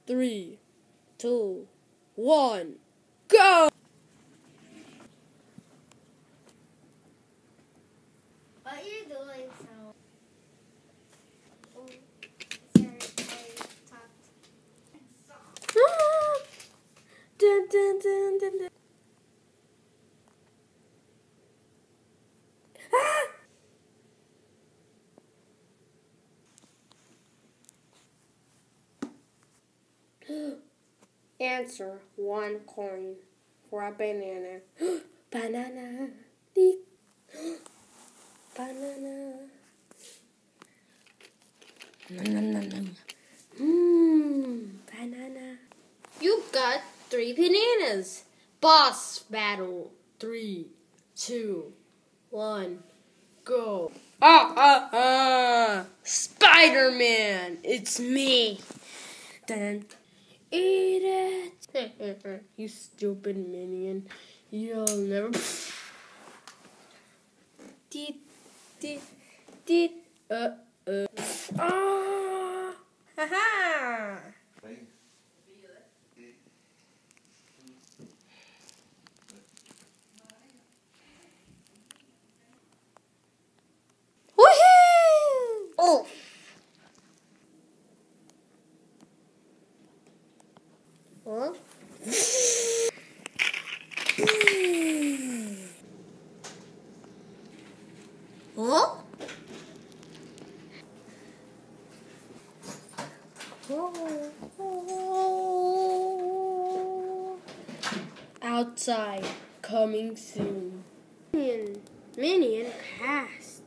3, 2, 1, go! What are you doing, so? Oh, sorry, I talked. Dun, dun, dun, dun, dun. Answer 1 coin for a banana. Banana. Deep. Banana. Banana. You got 3 bananas. Boss battle. 3, 2, 1, go. Spider-Man, it's me. Dun. Eat it. You stupid minion. You'll never. Deet, deet, deet. Ah! Ha-ha! Woohoo! Oh! Huh? Huh? Outside, coming soon. Minion pass.